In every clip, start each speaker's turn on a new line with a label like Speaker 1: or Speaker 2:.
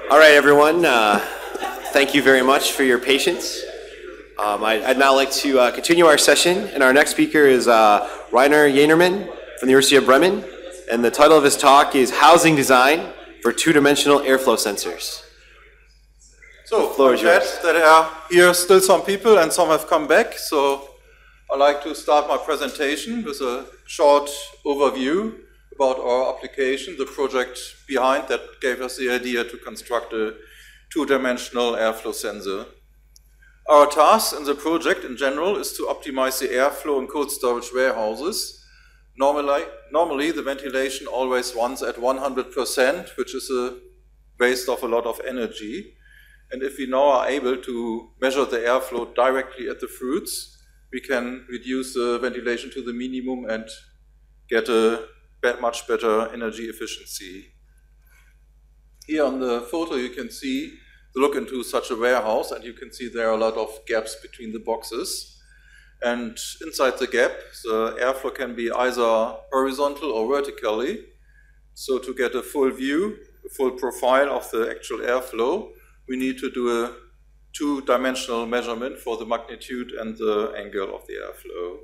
Speaker 1: All right, everyone. Thank you very much for your patience. I'd now like to continue our session, and our next speaker is Rainer Janermann from the University of Bremen, and the title of his talk is Housing Design for Two-Dimensional Airflow Sensors.
Speaker 2: So, I'm glad that there are here still some people and some have come back, so I'd like to start my presentation with a short overview about our application, the project behind that gave us the idea to construct a two-dimensional airflow sensor. Our task in the project in general is to optimize the airflow in cold storage warehouses. Normally the ventilation always runs at 100%, which is a waste of a lot of energy. And if we now are able to measure the airflow directly at the fruits, we can reduce the ventilation to the minimum and get a much better energy efficiency. Here on the photo you can see the look into such a warehouse, and you can see there are a lot of gaps between the boxes. And inside the gap, the airflow can be either horizontal or vertically. So to get a full view, a full profile of the actual airflow, we need to do a two-dimensional measurement for the magnitude and the angle of the airflow.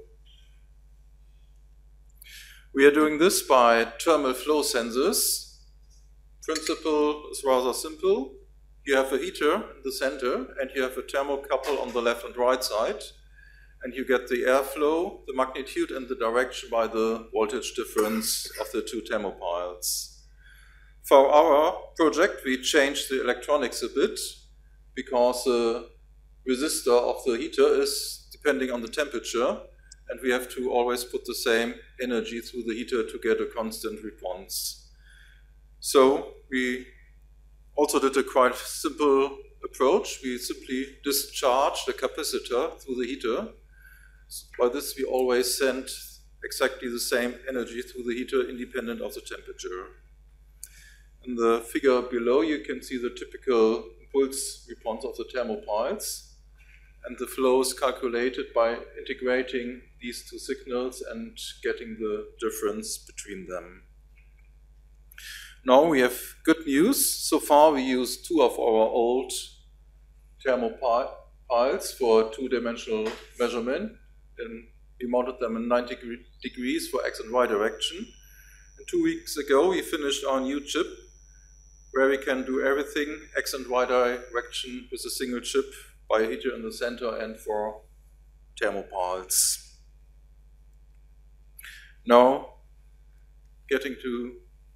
Speaker 2: We are doing this by thermal flow sensors. Principle is rather simple. You have a heater in the center, and you have a thermocouple on the left and right side. And you get the airflow, the magnitude, and the direction by the voltage difference of the two thermopiles. For our project, we changed the electronics a bit because the resistor of the heater is depending on the temperature, and we have to always put the same energy through the heater to get a constant response. So we also did a quite simple approach. We simply discharge the capacitor through the heater. So by this we always send exactly the same energy through the heater independent of the temperature. In the figure below you can see the typical impulse response of the thermopiles. And the flow is calculated by integrating these two signals and getting the difference between them. Now we have good news. So far we used two of our old thermopiles for two-dimensional measurement, and we mounted them in 90 degrees for X and Y direction. And 2 weeks ago we finished our new chip where we can do everything X and Y direction with a single chip by a heater in the center and for thermopiles. Now, getting to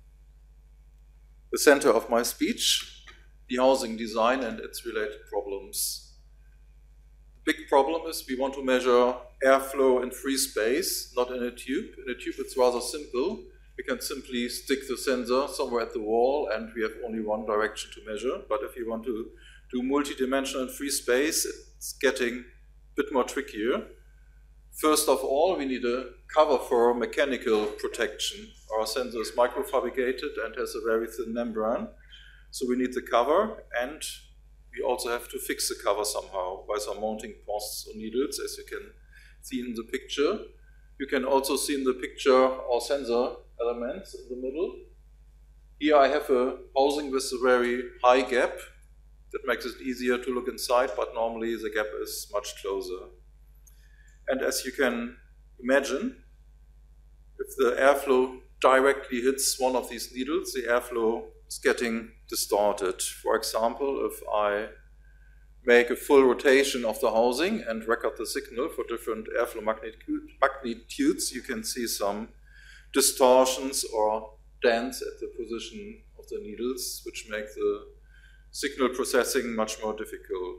Speaker 2: the center of my speech, the housing design and its related problems. The big problem is we want to measure airflow in free space, not in a tube. In a tube it's rather simple. We can simply stick the sensor somewhere at the wall and we have only one direction to measure. But if you want to do multi-dimensional free space, it's getting a bit more trickier. First of all, we need a cover for mechanical protection. Our sensor is microfabricated and has a very thin membrane. So we need the cover, and we also have to fix the cover somehow by some mounting posts or needles, as you can see in the picture. You can also see in the picture our sensor elements in the middle. Here I have a housing with a very high gap. That makes it easier to look inside, but normally the gap is much closer. And as you can imagine, if the airflow directly hits one of these needles, the airflow is getting distorted. For example, if I make a full rotation of the housing and record the signal for different airflow magnitudes, you can see some distortions or dents at the position of the needles, which make the signal processing much more difficult.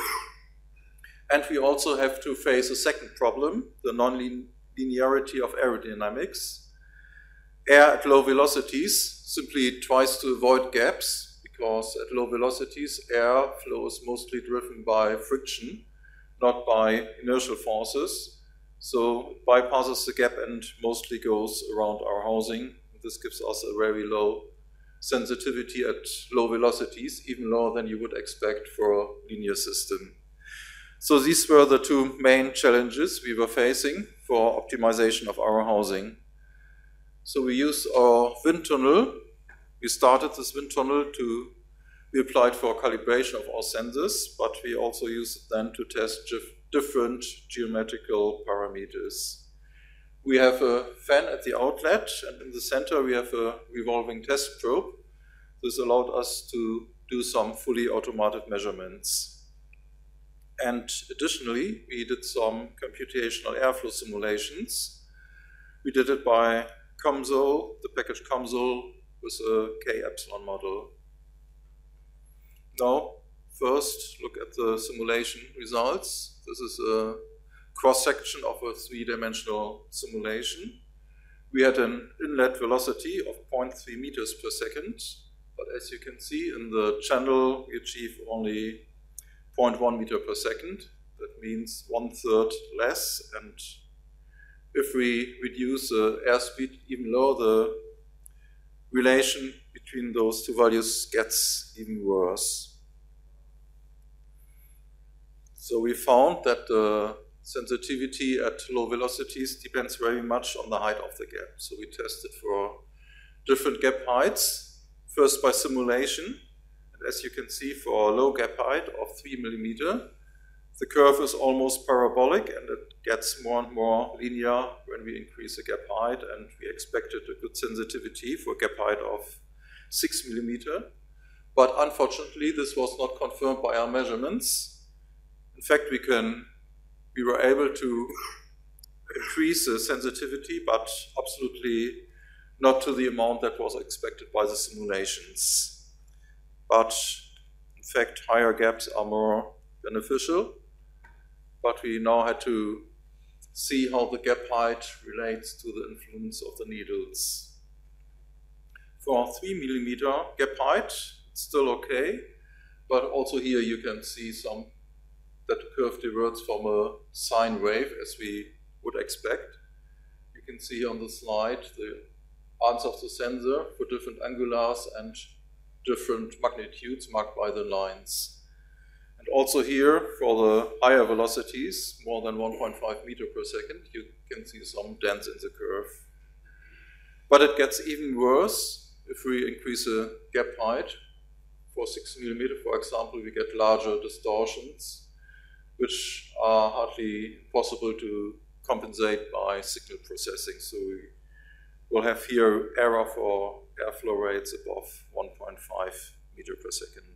Speaker 2: And we also have to face a second problem, the non-linearity of aerodynamics. Air at low velocities simply tries to avoid gaps, because at low velocities air flow is mostly driven by friction, not by inertial forces. So it bypasses the gap and mostly goes around our housing. This gives us a very low sensitivity at low velocities, even lower than you would expect for a linear system. So these were the two main challenges we were facing for optimization of our housing. So we used our wind tunnel. We started this wind tunnel we applied for calibration of our sensors, but we also used it then to test different geometrical parameters. We have a fan at the outlet, and in the center we have a revolving test probe. This allowed us to do some fully automated measurements. And additionally, we did some computational airflow simulations. We did it by COMSOL, the package COMSOL with a K-epsilon model. Now, first look at the simulation results. This is a cross-section of a three-dimensional simulation. We had an inlet velocity of 0.3 meters per second, but as you can see in the channel, we achieve only 0.1 meter per second. That means 1/3 less, and if we reduce the airspeed even lower, the relation between those two values gets even worse. So we found that the sensitivity at low velocities depends very much on the height of the gap. So we tested for different gap heights, first by simulation. And as you can see, for a low gap height of 3 millimeter, the curve is almost parabolic, and it gets more and more linear when we increase the gap height, and we expected a good sensitivity for a gap height of 6 millimeter. But unfortunately, this was not confirmed by our measurements. In fact, we were able to increase the sensitivity, but absolutely not to the amount that was expected by the simulations. But in fact, higher gaps are more beneficial. But we now had to see how the gap height relates to the influence of the needles. For 3 millimeter gap height, it's still okay, but also here you can see that the curve diverges from a sine wave, as we would expect. You can see on the slide the answer of the sensor for different angulars and different magnitudes marked by the lines. And also here, for the higher velocities, more than 1.5 meter per second, you can see some dents in the curve. But it gets even worse if we increase the gap height. For 6 millimeter, for example, we get larger distortions, which are hardly possible to compensate by signal processing. So we will have here error for airflow rates above 1.5 meter per second.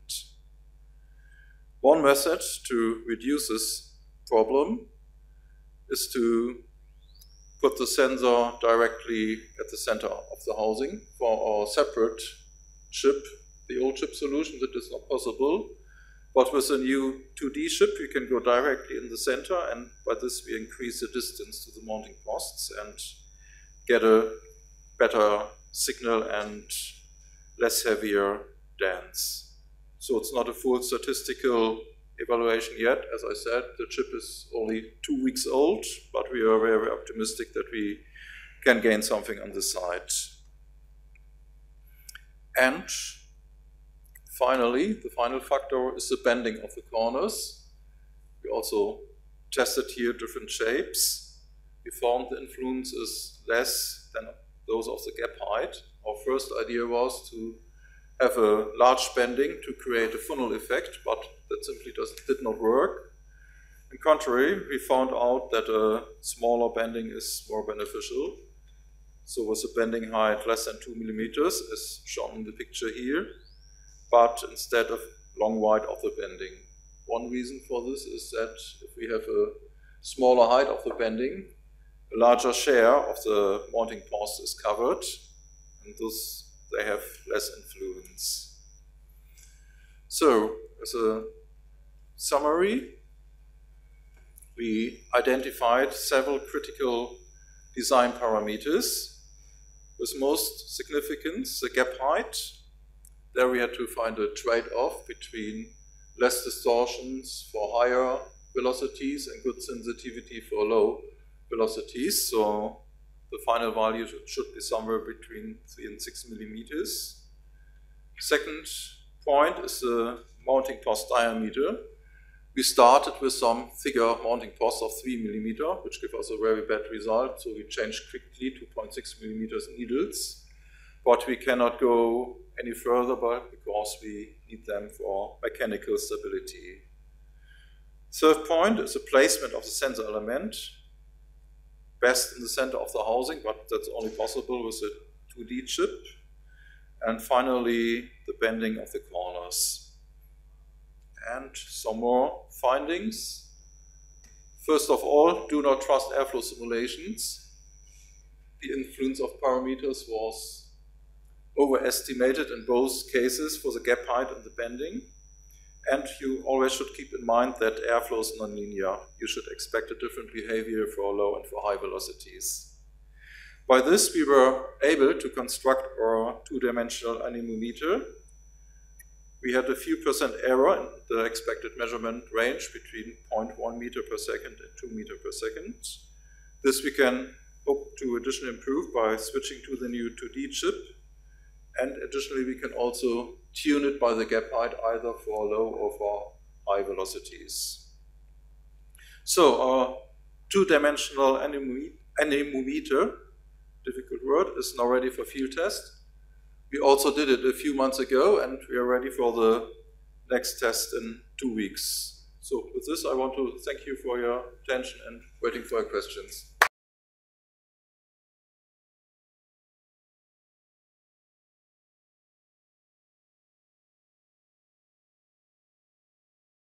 Speaker 2: One method to reduce this problem is to put the sensor directly at the center of the housing. For our separate chip, the old chip solution, that is not possible. But with a new 2D chip, we can go directly in the center, and by this we increase the distance to the mounting posts and get a better signal and less heavier dents. So it's not a full statistical evaluation yet. As I said, the chip is only 2 weeks old, but we are very optimistic that we can gain something on this side. And finally, the final factor is the bending of the corners. We also tested here different shapes. We found the influence is less than those of the gap height. Our first idea was to have a large bending to create a funnel effect, but that simply did not work. On contrary, we found out that a smaller bending is more beneficial. So with a bending height less than 2 millimeters, as shown in the picture here, but instead of long wide of the bending. One reason for this is that if we have a smaller height of the bending, a larger share of the mounting post is covered, and thus they have less influence. So, as a summary, we identified several critical design parameters, with most significance the gap height. There we had to find a trade-off between less distortions for higher velocities and good sensitivity for low velocities. So the final value should be somewhere between 3 and 6 millimeters. Second point is the mounting post diameter. We started with some thicker mounting posts of 3 millimeter, which gave us a very bad result. So we changed quickly to 0.6 millimeters needles. But we cannot go any further, but because we need them for mechanical stability. Third point is the placement of the sensor element, best in the center of the housing, but that's only possible with a 2D chip. And finally, the bending of the corners. And some more findings. First of all, do not trust airflow simulations. The influence of parameters was overestimated in both cases for the gap height and the bending. And you always should keep in mind that airflow is nonlinear. You should expect a different behavior for low and for high velocities. By this, we were able to construct our two-dimensional anemometer. We had a few percent error in the expected measurement range between 0.1 meter per second and 2 meter per second. This we can hope to additionally improve by switching to the new 2D chip. And additionally, we can also tune it by the gap height either for low or for high velocities. So our two-dimensional anemometer, difficult word, is now ready for field test. We also did it a few months ago, and we are ready for the next test in 2 weeks. So with this, I want to thank you for your attention and waiting for your questions.